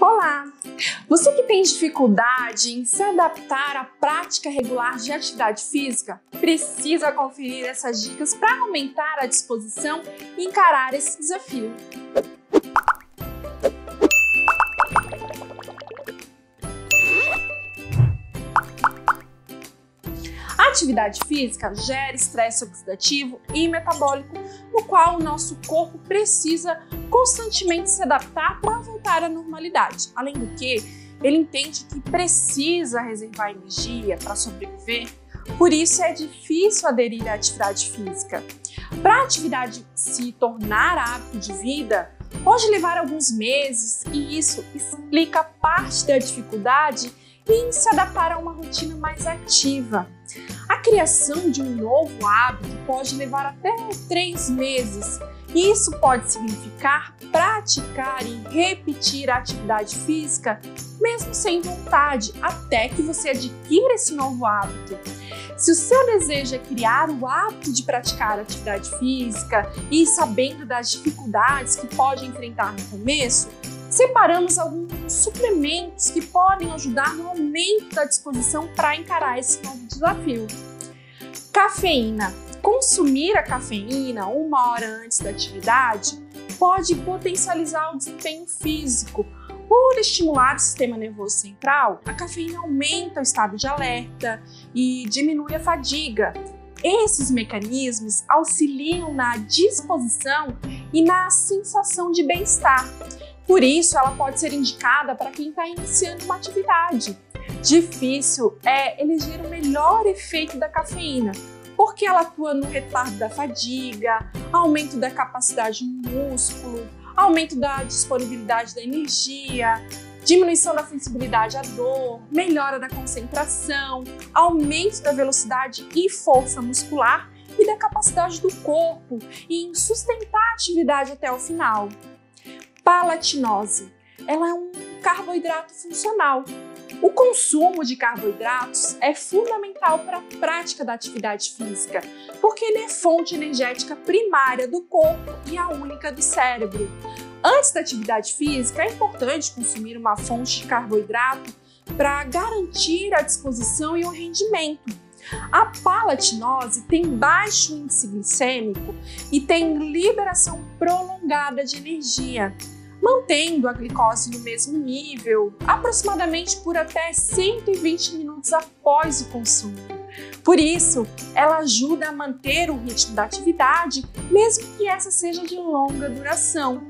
Olá! Você que tem dificuldade em se adaptar à prática regular de atividade física, precisa conferir essas dicas para aumentar a disposição e encarar esse desafio. A atividade física gera estresse oxidativo e metabólico, no qual o nosso corpo precisa constantemente se adaptar para voltar à normalidade. Além do que, ele entende que precisa reservar energia para sobreviver, por isso é difícil aderir à atividade física. Para a atividade se tornar hábito de vida, pode levar alguns meses e isso explica parte da dificuldade em se adaptar a uma rotina mais ativa. A criação de um novo hábito pode levar até 3 meses e isso pode significar praticar e repetir a atividade física mesmo sem vontade, até que você adquira esse novo hábito. Se o seu desejo é criar o hábito de praticar atividade física e sabendo das dificuldades que pode enfrentar no começo, separamos alguns suplementos que podem ajudar no aumento da disposição para encarar esse novo desafio. Cafeína. Consumir a cafeína 1 hora antes da atividade pode potencializar o desempenho físico. Por estimular o sistema nervoso central, a cafeína aumenta o estado de alerta e diminui a fadiga. Esses mecanismos auxiliam na disposição e na sensação de bem-estar. Por isso, ela pode ser indicada para quem está iniciando uma atividade. Difícil é eleger o melhor efeito da cafeína, porque ela atua no retardo da fadiga, aumento da capacidade do músculo, aumento da disponibilidade da energia, diminuição da sensibilidade à dor, melhora da concentração, aumento da velocidade e força muscular e da capacidade do corpo em sustentar a atividade até o final. Palatinose. Ela é um carboidrato funcional. O consumo de carboidratos é fundamental para a prática da atividade física, porque ele é fonte energética primária do corpo e a única do cérebro. Antes da atividade física, é importante consumir uma fonte de carboidrato para garantir a disposição e o rendimento. A palatinose tem baixo índice glicêmico e tem liberação prolongada de energia, mantendo a glicose no mesmo nível, aproximadamente por até 120 minutos após o consumo. Por isso, ela ajuda a manter o ritmo da atividade, mesmo que essa seja de longa duração.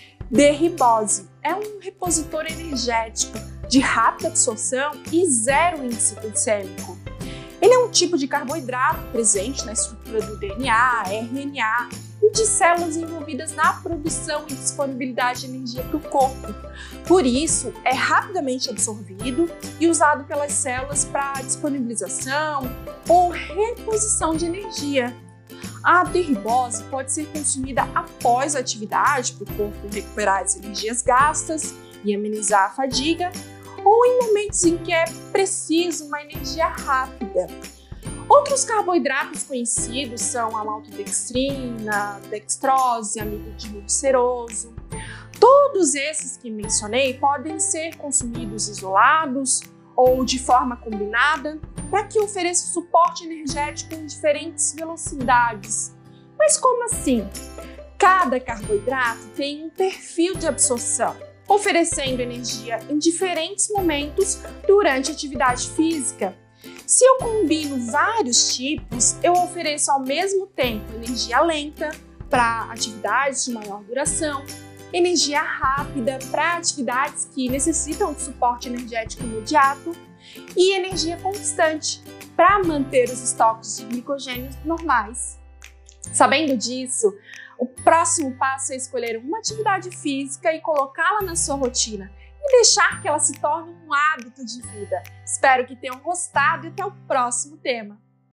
D-ribose é um repositor energético de rápida absorção e zero índice glicêmico. Ele é um tipo de carboidrato presente na estrutura do DNA, RNA e de células envolvidas na produção e disponibilidade de energia para o corpo. Por isso, é rapidamente absorvido e usado pelas células para disponibilização ou reposição de energia. A D-ribose pode ser consumida após a atividade para o corpo recuperar as energias gastas e amenizar a fadiga, ou em momentos em que é preciso uma energia rápida. Outros carboidratos conhecidos são a maltodextrina, dextrose, amido digluceroso. Todos esses que mencionei podem ser consumidos isolados ou de forma combinada para que ofereça suporte energético em diferentes velocidades. Mas como assim? Cada carboidrato tem um perfil de absorção, oferecendo energia em diferentes momentos durante a atividade física. Se eu combino vários tipos, eu ofereço ao mesmo tempo energia lenta para atividades de maior duração, energia rápida para atividades que necessitam de suporte energético imediato e energia constante para manter os estoques de glicogênio normais. Sabendo disso, o próximo passo é escolher uma atividade física e colocá-la na sua rotina e deixar que ela se torne um hábito de vida. Espero que tenham gostado e até o próximo tema.